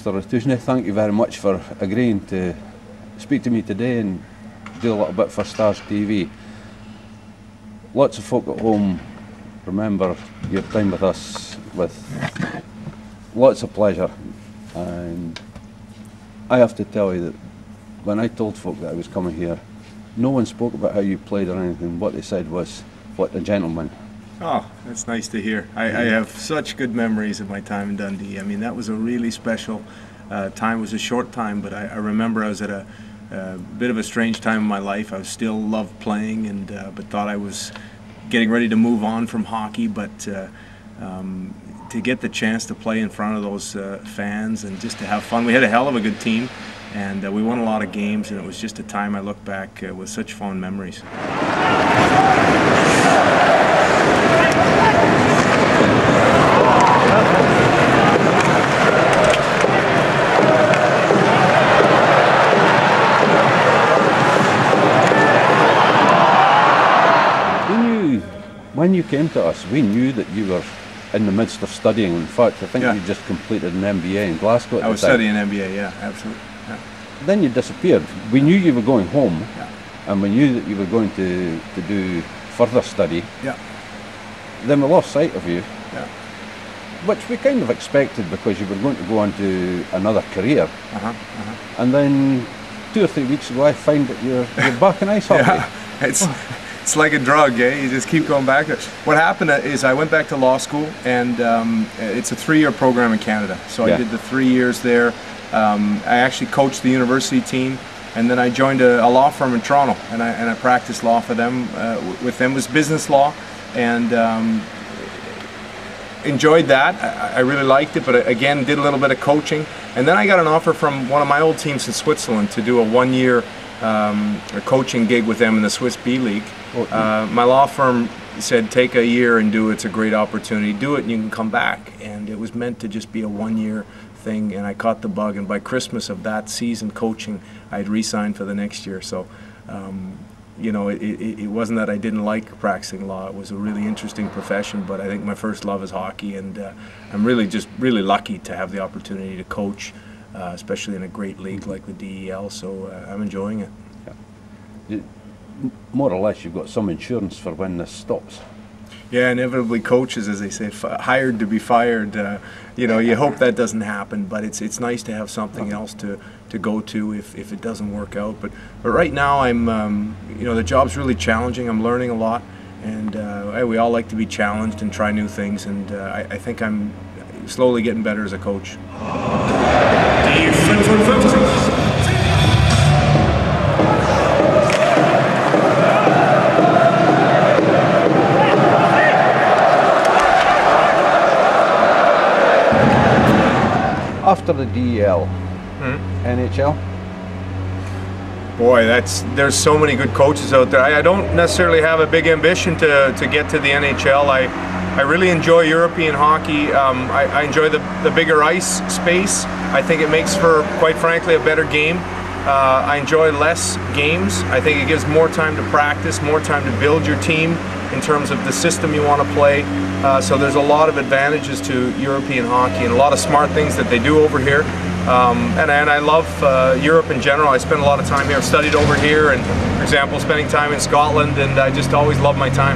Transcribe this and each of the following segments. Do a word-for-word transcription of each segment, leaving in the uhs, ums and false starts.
Mister Ratushny, thank you very much for agreeing to speak to me today and do a little bit for Stars T V. Lots of folk at home remember your time with us with lots of pleasure, and I have to tell you that when I told folk that I was coming here, no one spoke about how you played or anything. What they said was, what a gentleman. Oh, that's nice to hear. I, I have such good memories of my time in Dundee. I mean, that was a really special uh, time. It was a short time, but I, I remember I was at a, a bit of a strange time in my life. I was still loved playing, and uh, but thought I was getting ready to move on from hockey. But uh, um, to get the chance to play in front of those uh, fans and just to have fun, we had a hell of a good team, and uh, we won a lot of games. And it was just a time I look back uh, with such fond memories. When you came to us, we knew that you were in the midst of studying. In fact, I think yeah. you just completed an M B A in Glasgow at I was the time. studying M B A, yeah, absolutely. Yeah. Then you disappeared. We knew you were going home, yeah. and we knew that you were going to, to do further study. Yeah. Then we lost sight of you, yeah. which we kind of expected because you were going to go on to another career. Uh-huh, uh-huh. And then two or three weeks ago, I find that you're, you're back in ice hockey. Yeah, it's, It's like a drug, eh? You just keep going back. What happened is I went back to law school, and um, it's a three-year program in Canada. So yeah. I did the three years there. Um, I actually coached the university team, and then I joined a, a law firm in Toronto, and I, and I practiced law for them. Uh, with them it was business law, and um, enjoyed that. I, I really liked it, but again, did a little bit of coaching. And then I got an offer from one of my old teams in Switzerland to do a one-year um, a coaching gig with them in the Swiss B League. Uh, my law firm said, take a year and do it. It's a great opportunity. Do it and you can come back. And it was meant to just be a one-year thing, and I caught the bug. And by Christmas of that season coaching, I had re-signed for the next year. So, um, you know, it, it, it wasn't that I didn't like practicing law. It was a really interesting profession, but I think my first love is hockey, and uh, I'm really just really lucky to have the opportunity to coach, uh, especially in a great league like the D E L. So uh, I'm enjoying it. Yeah. More or less, you've got some insurance for when this stops. Yeah, inevitably coaches, as they say, f hired to be fired. Uh, you know, you hope that doesn't happen, but it's it's nice to have something else to to go to if if it doesn't work out. But but right now, I'm um, you know, the job's really challenging. I'm learning a lot, and uh, we all like to be challenged and try new things. And uh, I, I think I'm slowly getting better as a coach. After the D E L, hmm? N H L? Boy, that's there's so many good coaches out there. I, I don't necessarily have a big ambition to, to get to the N H L. I, I really enjoy European hockey. Um, I, I enjoy the, the bigger ice space. I think it makes for, quite frankly, a better game. Uh, I enjoy less games. I think it gives more time to practice, more time to build your team in terms of the system you want to play. Uh, so there's a lot of advantages to European hockey and a lot of smart things that they do over here. Um, and, and I love uh, Europe in general. I spend a lot of time here. I've studied over here, and for example, spending time in Scotland, and I just always love my time.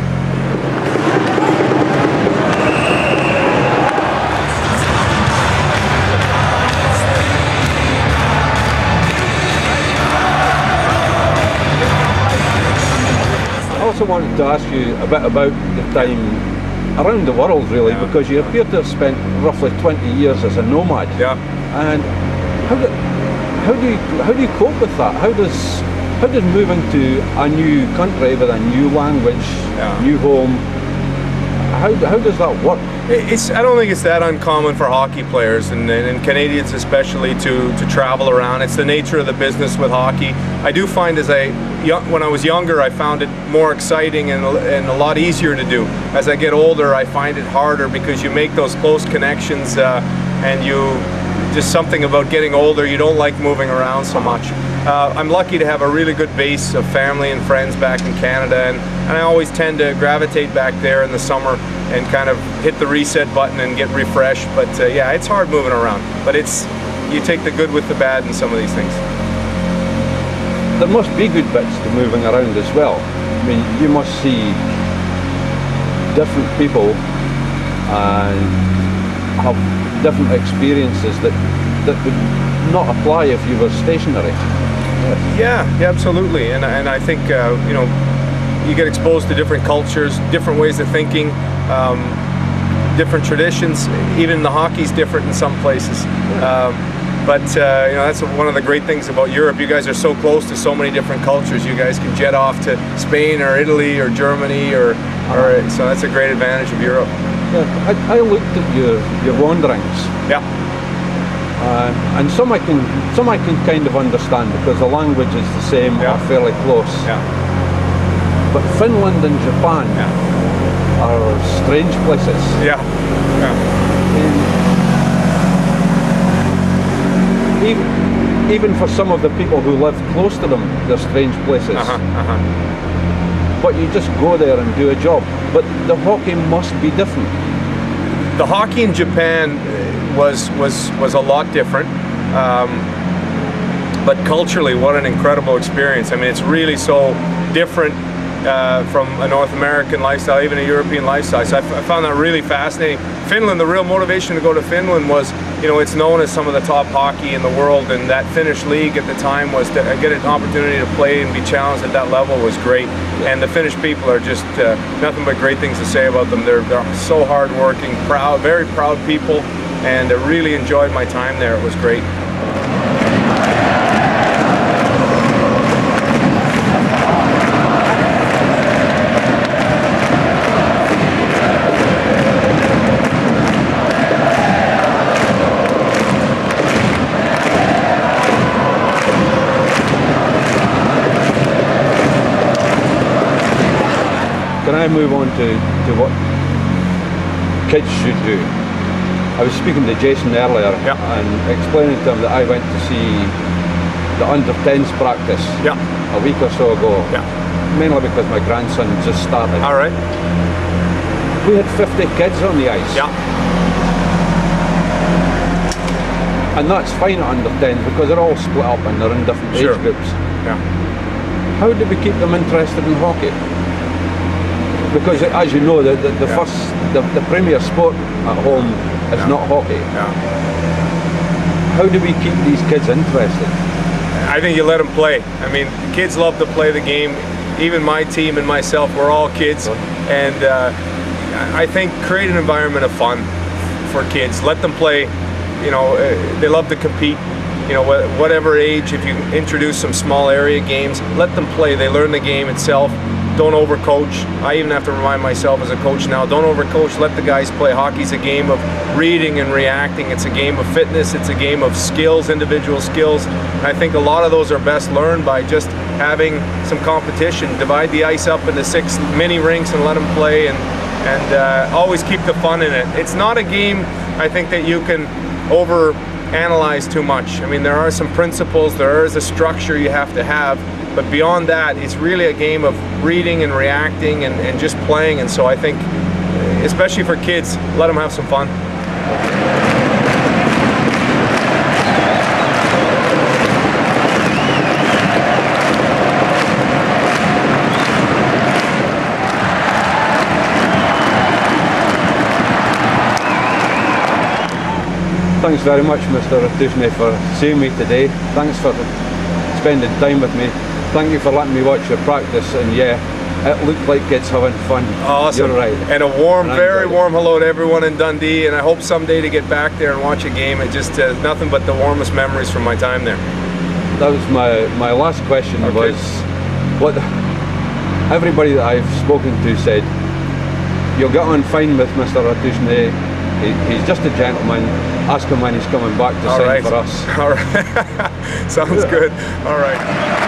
I also wanted to ask you a bit about the time around the world, really, yeah. because you appear to have spent roughly twenty years as a nomad. Yeah. And how do, how do you how do you cope with that? How does how does moving to a new country with a new language, yeah. new home, how how does that work? It's I don't think it's that uncommon for hockey players and, and Canadians especially to to travel around. It's the nature of the business with hockey. I do find as I when I was younger, I found it more exciting and, and a lot easier to do. As I get older, I find it harder because you make those close connections uh, and you just something about getting older, you don't like moving around so much. Uh, I'm lucky to have a really good base of family and friends back in Canada, and, and I always tend to gravitate back there in the summer and kind of hit the reset button and get refreshed. But uh, yeah, it's hard moving around, but it's you take the good with the bad in some of these things. There must be good bits to moving around as well. I mean, you must see different people and have different experiences that that would not apply if you were stationary. Yes. Yeah, yeah, absolutely. And and I think uh, you know, you get exposed to different cultures, different ways of thinking, um, different traditions. Even the hockey's different in some places. Um, But uh, you know, that's one of the great things about Europe. You guys are so close to so many different cultures. You guys can jet off to Spain or Italy or Germany, or, or so that's a great advantage of Europe. Yeah, I, I looked at your your wanderings. Yeah. Uh, and some I can some I can kind of understand because the language is the same, Yeah. or fairly close. Yeah. But Finland and Japan Yeah. are strange places. Yeah. Yeah. Even, even for some of the people who live close to them, they're strange places. Uh-huh, uh-huh. But you just go there and do a job. But the hockey must be different. The hockey in Japan was was was a lot different, um, but culturally, what an incredible experience. I mean, it's really so different uh, from a North American lifestyle, even a European lifestyle. So I, I found that really fascinating. Finland, the real motivation to go to Finland was, you know, it's known as some of the top hockey in the world, and that Finnish league at the time was to get an opportunity to play and be challenged at that level was great. And the Finnish people are just uh, nothing but great things to say about them. They're, they're so hardworking, proud, very proud people, and I really enjoyed my time there. It was great. Can I move on to, to what kids should do? I was speaking to Jason earlier, Yeah. and explaining to him that I went to see the under tens practice Yeah. a week or so ago, Yeah. mainly because my grandson just started. All right. We had fifty kids on the ice. Yeah. And that's fine at under tens because they're all split up and they're in different Sure. age groups. Yeah. How do we keep them interested in hockey? Because as you know, the, the, the Yeah. first, the, the premier sport at home is Yeah. not hockey. Yeah. How do we keep these kids interested? I think you let them play. I mean, kids love to play the game. Even my team and myself, we're all kids. And uh, I think create an environment of fun for kids. Let them play. You know, uh, they love to compete. You know, wh whatever age, if you introduce some small area games, let them play. They learn the game itself. Don't overcoach. I even have to remind myself as a coach now, don't overcoach, let the guys play. Hockey's a game of reading and reacting. It's a game of fitness. It's a game of skills, individual skills. And I think a lot of those are best learned by just having some competition. Divide the ice up into six mini rinks and let them play, and, and uh, always keep the fun in it. It's not a game, I think, that you can over analyze too much. I mean, there are some principles, there is a structure you have to have, but beyond that, it's really a game of reading and reacting and, and just playing. And so I think, especially for kids, let them have some fun. Thanks very much, Mister Ratushny, for seeing me today. Thanks for spending time with me. Thank you for letting me watch your practice, and yeah, it looked like kids having fun. Awesome. You're right. And a warm, and very warm hello to everyone in Dundee, and I hope someday to get back there and watch a game. It just uh, nothing but the warmest memories from my time there. That was my, my last question. Okay. Was what the, everybody that I've spoken to said, you'll get on fine with Mister Ratushny. He, he's just a gentleman. Ask him when he's coming back to All sign right. for us. All right. Sounds good. All right.